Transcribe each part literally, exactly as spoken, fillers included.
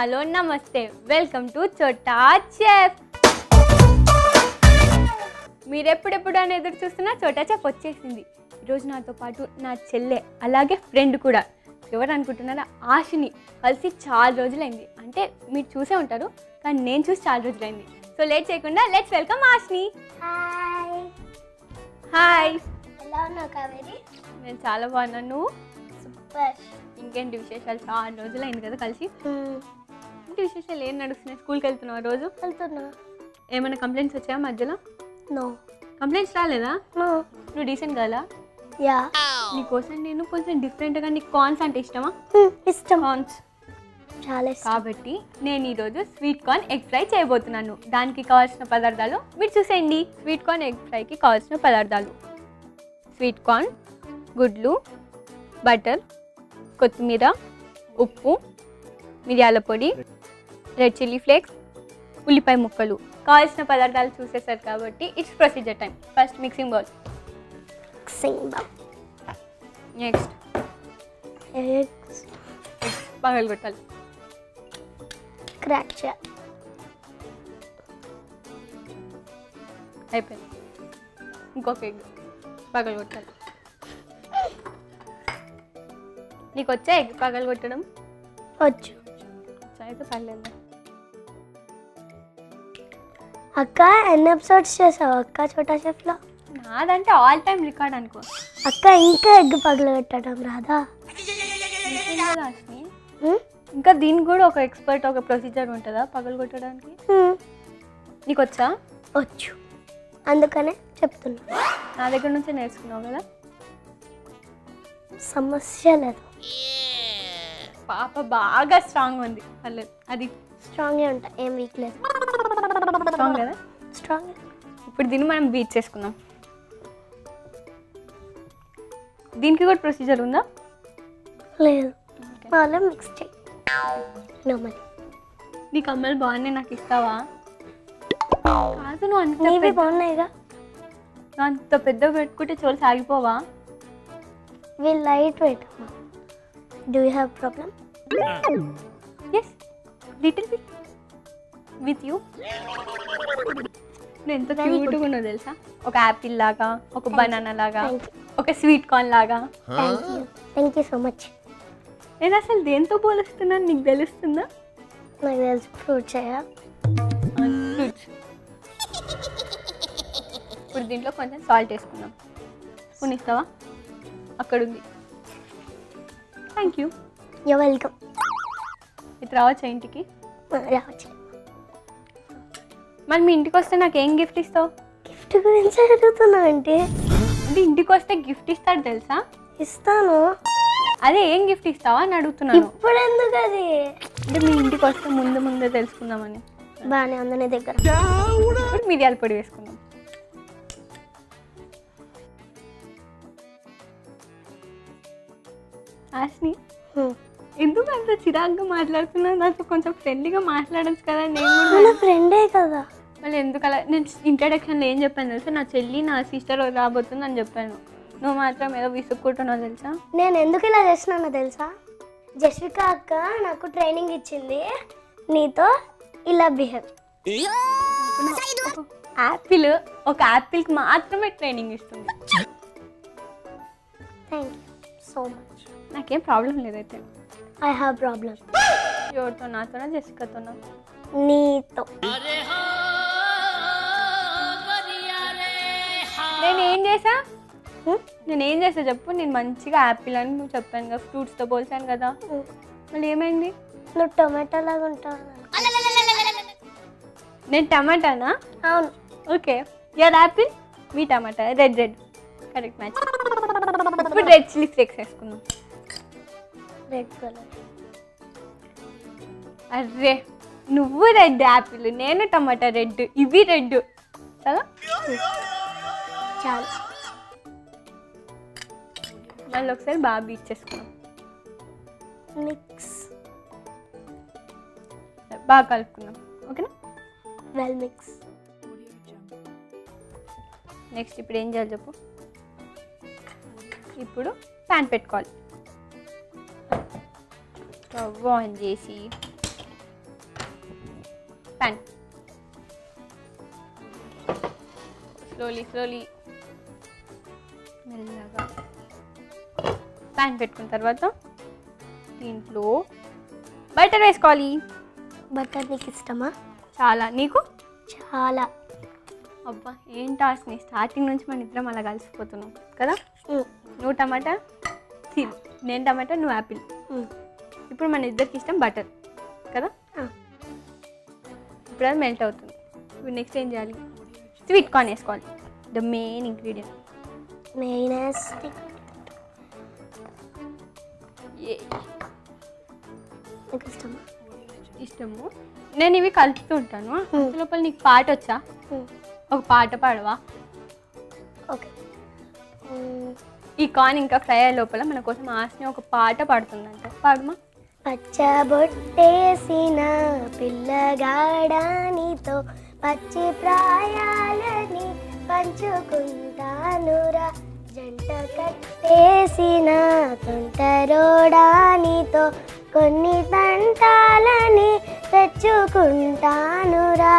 Hello నమస్తే welcome to చోటా chef. మీరు ఎప్పుడెప్పుడు అని ఎదురు చూస్తున్నా చోటా చెఫ్ వచ్చేసింది. ఈరోజు నాతో పాటు నా చెల్లె అలాగే ఫ్రెండ్ కూడా. ఎవరు అనుకుంటున్నారా? ఆశిని. కలిసి చాలా రోజులైంది. అంటే మీరు చూసే ఉంటారు కానీ నేను చూసి చాలా రోజులైంది. సో లేట్ చేయకుండా లెట్స్ వెల్కమ్ ఆశిని. Hi hi. ఎలా ఉన్నావు కావేరి? నేను చాలా బాగున్నాను. నువ్వు? సూపర్. ఇంకేంటి విశేషాలు? చాలా రోజులైంది కదా కలిసి. ఇంటి విశేషాలు ఏం నడుస్తున్నాయి? స్కూల్కి వెళ్తున్నావు రోజు? వెళ్తున్నా. ఏమైనా కంప్లైంట్స్ వచ్చాయా మధ్యలో? నో. కంప్లైంట్స్ రాలేదా? నో. నువ్వు డీసెంట్ కదా? యా. నీకోసం నేను కొంచెం డిఫరెంట్గా, నీకు కార్న్స్ అంటే ఇష్టమా? ఇష్టం. కార్న్స్ చాలా ఇష్టం. కాబట్టి నేను ఈరోజు స్వీట్ కార్న్ ఎగ్ ఫ్రై చేయబోతున్నాను. దానికి కావాల్సిన పదార్థాలు మీరు చూసేయండి. స్వీట్ కార్న్ ఎగ్ ఫ్రైకి కావాల్సిన పదార్థాలు: స్వీట్ కార్న్, గుడ్లు, బటర్, కొత్తిమీర, ఉప్పు, మిరియాల పొడి, రెడ్ చిల్లీ ఫ్లేక్స్, ఉల్లిపాయ ముక్కలు. కావాల్సిన పదార్థాలు చూసేసారు కాబట్టి it's procedure time. First mixing bowl. Mixing bowl. Next eggs పగలగొట్టాలి. క్రాక్ చేయాలి. అయిపోయింది. ఇంకొక ఎగ్ పగలగొట్టాలి. నీకు వచ్చా ఎగ్ పగలగొట్టడం? వచ్చు. అయితే పర్లేదు. అక్క ఎన్ని ఎపిసోడ్స్ చేసావు అక్క చోటా షెఫ్లో? నాదంటే ఆల్ టైమ్ రికార్డ్ అనుకో. అక్క ఇంకా ఎగ్ పగలగొట్టడం రాదా? ఇంకా దీనికి కూడా ఒక ఎక్స్పర్ట్, ఒక ప్రొసీజర్ ఉంటుందా పగలగొట్టడానికి? నీకు వచ్చా? వచ్చు, అందుకనే చెప్తున్నా. నా దగ్గర నుంచే నేర్చుకున్నావు కదా. సమస్య లేదు. పాప బాగా స్ట్రాంగ్ ఉంది. పర్లేదు, అది స్ట్రాంగే ఉంటా, ఏం వీక్ లేదు. స్ట్రాంగ్ కదా? స్ట్రాంగ్. ఇప్పుడు దీన్ని మనం బీట్ చేసుకుందాం. దీనికి కూడా ప్రొసీజర్ ఉందా? లేదు. వాళ్ళే మిక్స్ చేయి. నమ్మని నీ కమ్మలు బాగున్నాయి, నాకు ఇస్తావా? కాదు, నువ్వు అంత నీవి పెద్ద- బాగున్నాయిగా. నువ్వు అంత పెద్ద పెట్టుకుంటే చోలు సాగిపోవా? We light weight. Do you have problem? Yes, little bit with you. నువ్వు ఎంత క్యూట్గా ఉన్నావు తెలుసా? ఒక యాపిల్ లాగా, ఒక బనానా లాగా, Thank you. ఒక స్వీట్ కార్న్ లాగా. Thank you. Thank you so much. నేను అసలు దేంతో పోలుస్తున్నాను నీకు తెలుస్తుందా? నాకు తెలుసు. ఫ్రూట్స్ అయ్యా. ఫ్రూట్స్. ఇప్పుడు దీంట్లో కొంచెం సాల్ట్ వేసుకుందాం. స్పూన్ ఇస్తావా? అక్కడ ఉంది. Thank you. You welcome. ఇది రావచ్చా ఇంటికి? రావచ్చు. మరి మీ ఇంటికి వస్తే నాకు ఏం గిఫ్ట్ ఇస్తావు? గిఫ్ట్ గురించి అడుగుతున్నావు అంటే? అంటే ఇంటికి వస్తే గిఫ్ట్ ఇస్తాడు తెలుసా? ఇస్తాను. అదే ఏం గిఫ్ట్ ఇస్తావా అని అడుగుతున్నాను. ఇప్పుడు ఎందుకు అది? అంటే మీ ఇంటికి వస్తే ముందు ముందే తెలుసుకుందామని. బాగానే ఉంది నీ దగ్గర. ఇప్పుడు మిరియాల పొడి వేసుకుందాం. ఆశ్ని, ఎందుకు అంత చిరాగ్గా మాట్లాడుతున్నా? నాతో కొంచెం ఫ్రెండ్లీగా మాట్లాడచ్చు కదా. నేను మన కూడా ఫ్రెండే కదా. మళ్ళీ ఎందుకు అలా? నేను ఇంట్రడక్షన్లో ఏం చెప్పాను తెలుసా? నా చెల్లి నా సిస్టర్ రాబోతుంది అని చెప్పాను. నువ్వు మాత్రం ఏదో విసుక్కుంటున్నావు తెలుసా? నేను ఎందుకు ఇలా చేస్తున్నానో తెలుసా? జస్విక అక్క నాకు ట్రైనింగ్ ఇచ్చింది నీతో ఇలా బిహేవ్. యాపిల్ ఒక యాపిల్కి మాత్రమే ట్రైనింగ్ ఇస్తుంది. Thank you so much. నాకేం ప్రాబ్లం లేదైతే. I have problem. ఎవరితో? నాతోనా జెసికాతోనా? నీతో. నేను ఏం చేసా? నేను ఏం చేసా చెప్పు. నేను మంచిగా యాపిల్ అని నువ్వు చెప్పాను కదా, ఫ్రూట్స్తో పోల్చాను కదా. మళ్ళీ ఏమైంది? నువ్వు టొమాటో లాగా ఉంటావు. నేను టమాటానా? అవును. ఓకే, యార్ apple, me tomato. Red red correct match. ఇప్పుడు రెడ్ చిల్లీ ఫ్లేక్స్ వేసుకుందాం. Red colour. అర్రే, నువ్వు రెడ్ యాపిల్, నేను టమాటా రెడ్, ఇవి రెడ్. చాలా చాలు. మళ్ళీ ఒకసారి బాగా బీట్ చేసుకున్నాం. మిక్స్. బాగా కలుపుకున్నాం. ఓకేనా? Well mix. నెక్స్ట్ ఇప్పుడు ఏం చేయాలి చెప్పు. ఇప్పుడు ప్యాన్ పెట్టుకోవాలి. స్టవ్ ఆన్ చేసి ప్యాన్. స్లోలీ స్లోలీ మెల్లగా ప్యాన్ పెట్టుకున్న తర్వాత దీంట్లో బటర్ వేసుకోవాలి. బటర్ నీకు ఇష్టమా? చాలా. నీకు? చాలా. అబ్బా ఏం టాస్క్ నీ స్టార్టింగ్ నుంచి మన ఇద్దరం అలా కలిసిపోతున్నాం కదా. నువ్వు టమాటా, నేను టమాటా, నువ్వు యాపిల్. ఇప్పుడు మన ఇద్దరికి ఇష్టం బటర్ కదా. ఇప్పుడు అది మెల్ట్ అవుతుంది. ఇప్పుడు నెక్స్ట్ ఏం చేయాలి? స్వీట్ కార్న్ వేసుకోవాలి. The main ingredient. మెయిన్ నీకు ఇష్టమా? ఇష్టము. నేను ఇవి కలుపుతూ ఉంటాను. లోపల నీకు పాట వచ్చా? ఒక పాట పాడవా? ఓకే. ఈ కార్న్ ఇంకా ఫ్రై అయ్యే లోపల మన కోసం ఆశని ఒక పాట పాడుతుందంట. పాడమా. పచ్చబొట్టేసిన పిల్లగాడానితో పచ్చి ప్రాయాలని పంచుకుంటానురా, జంట కట్టేసిన తొంటరోడానితో కొన్ని తంటాలని తెచ్చుకుంటానురా.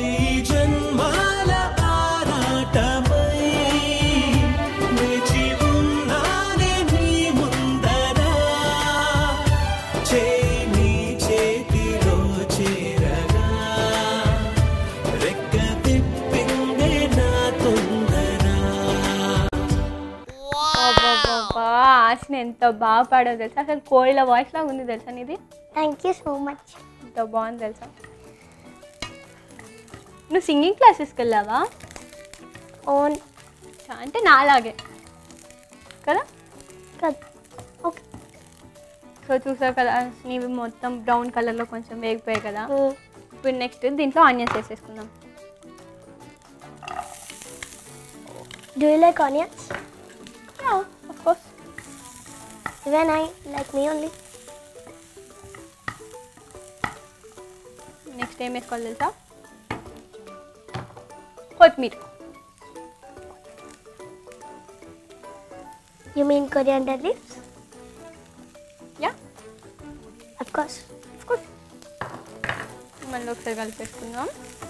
ఆశని ఎంత బాగా పాడావు తెలుసా. అసలు కోయిల వాయిస్ లాగా ఉంది తెలుసా నీది. Thank you so much. ఎంత బాగుంది తెలుసా. నువ్వు సింగింగ్ క్లాసెస్కి వెళ్ళావా? ఓన్ అంటే నాలాగే కదా. ఓకే. సో చూసావు కదా నీవి మొత్తం బ్రౌన్ కలర్లో కొంచెం వేగిపోయాయి కదా. ఇప్పుడు నెక్స్ట్ దీంట్లో ఆనియన్స్ వేసేసుకుందాం. Do you like onions? Of course. Even I like me only. Next ఏం వేసుకోవాలి తెలుసా? కొత్తిమీర. You mean coriander leaves? Yeah. Of course. Of course. మళ్ళీ ఒకసారి కలిపేసుకుందాం.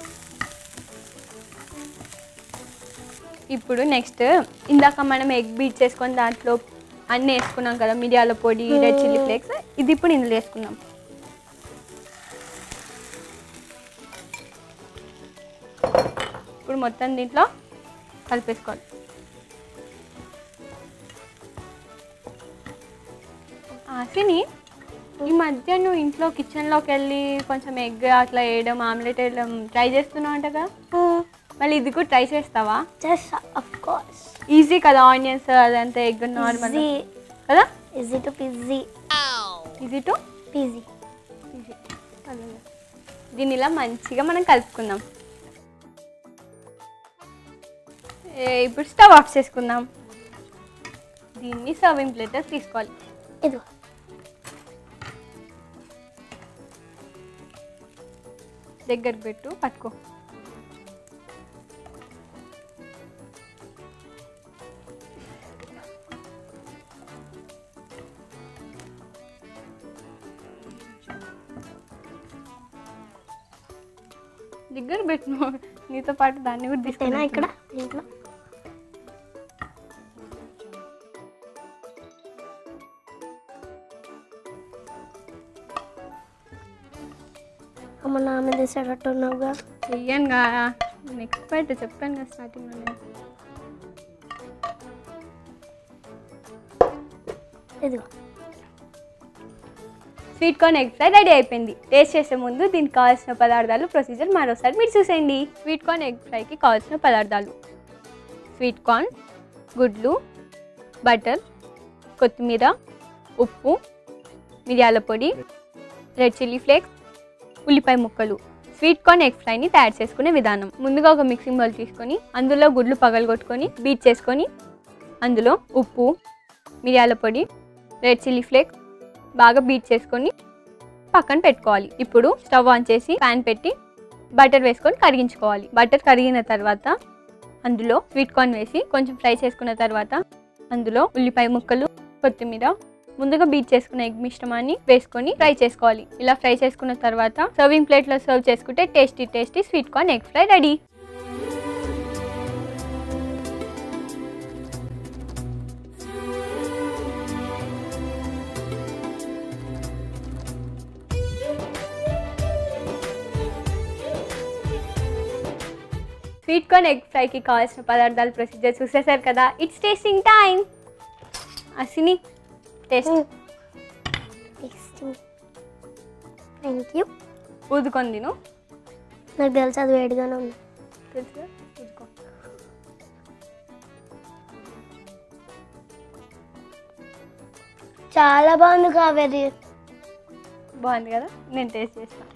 ఇప్పుడు నెక్స్ట్ ఇందాక మనం ఎగ్ బీట్ చేసుకొని దాంట్లో అన్నీ వేసుకున్నాం కదా, మిరియాల పొడి, రెడ్ చిల్లీ ఫ్లేక్స్. ఇది ఇప్పుడు ఇందులో వేసుకుందాం. ఇప్పుడు మొత్తం దీంట్లో కలిపేసుకోవాలి. ఆశని ఈ మధ్య నువ్వు ఇంట్లో కిచెన్లోకి వెళ్ళి కొంచెం ఎగ్ అట్లా వేయడం, ఆమ్లెట్ వేయడం ట్రై చేస్తున్నావు అంట కదా. మళ్ళీ ఇది కూడా ట్రై చేస్తావా? Just of course. ఈజీ కదా, ఆనియన్స్ అదంతా ఎగ్ నార్మల్ కదా. Easy to peasy. Easy to peasy. Easy. దీన్ని ఇలా మంచిగా మనం కలుపుకుందాం. ఇప్పుడు స్టవ్ ఆఫ్ చేసుకుందాం. దీన్ని సర్వింగ్ ప్లేటర్ తీసుకోవాలి. ఇదిగో. దగ్గర పెట్టు, పట్టుకో. దగ్గర పెట్టు, నీతో పాటు దాన్ని కూడా తీసుకున్నా ఇక్కడ దీంట్లో. అమ్మ నా మీద వేసేటట్టు ఉన్నావుగా. చెయ్యనుగా, నెక్స్ట్ బయట చెప్పాను కదా స్టార్టింగ్లో. ఇదిగో sweet corn egg fry ready అయిపోయింది. టేస్ట్ చేసే ముందు దీనికి కావాల్సిన పదార్థాలు ప్రొసీజర్ మరోసారి మీరు చూసేయండి. స్వీట్ కార్న్ ఎగ్ ఫ్రైకి కావాల్సిన పదార్థాలు: స్వీట్ కార్న్, గుడ్లు, బటర్, కొత్తిమీర, ఉప్పు, మిరియాల పొడి, రెడ్ చిల్లీ ఫ్లేక్స్, ఉల్లిపాయ ముక్కలు. స్వీట్ కార్న్ ఎగ్ ఫ్రైని తయారు చేసుకునే విధానం: ముందుగా ఒక మిక్సింగ్ బౌల్ తీసుకొని అందులో గుడ్లు పగలగొట్టుకొని బీట్ చేసుకొని అందులో ఉప్పు, మిరియాల పొడి, రెడ్ చిల్లీ ఫ్లేక్స్ బాగా బీట్ చేసుకొని పక్కన పెట్టుకోవాలి. ఇప్పుడు స్టవ్ ఆన్ చేసి ప్యాన్ పెట్టి బటర్ వేసుకొని కరిగించుకోవాలి. బటర్ కరిగిన తర్వాత అందులో స్వీట్ కార్న్ వేసి కొంచెం ఫ్రై చేసుకున్న తర్వాత అందులో ఉల్లిపాయ ముక్కలు, కొత్తిమీర, ముందుగా బీట్ చేసుకున్న ఎగ్ మిశ్రమాన్ని వేసుకొని ఫ్రై చేసుకోవాలి. ఇలా ఫ్రై చేసుకున్న తర్వాత సర్వింగ్ ప్లేట్లో సర్వ్ చేసుకుంటే tasty tasty sweet corn egg fry ready. Sweet corn egg ఫ్రైకి కావాల్సిన పదార్థాలు ప్రొసీజర్ చూసేసారు కదా. It's tasting time. అసిని టేస్ట్. Thank you. ఊదుకొని తిను. నాకు తెలుసు అది వేడిగానే ఉంది. తెలుసు ఊదుకో. చాలా బాగుంది కావేరి. బాగుంది కదా, నేను టేస్ట్ చేస్తాను.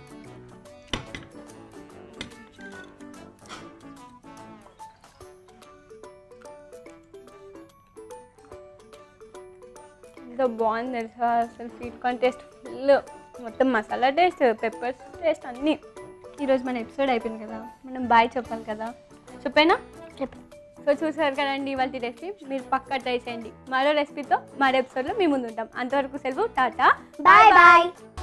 ఎంత బాగుంది తెలుసా అసలు. స్వీట్ కార్న్ టేస్ట్ ఫుల్, మొత్తం మసాలా టేస్ట్, పెప్పర్స్ టేస్ట్ అన్నీ. ఈరోజు మన ఎపిసోడ్ అయిపోయింది కదా, మనం బాయ్ చెప్పాలి కదా. చెప్పేనా? చెప్పు. సో చూసారు కదండి ఇవాళ రెసిపీ. మీరు పక్కా ట్రై చేయండి. మరో రెసిపీతో మరో ఎపిసోడ్లో మీ ముందు ఉంటాం. అంతవరకు సెలవు. టాటా, బాయ్ బాయ్.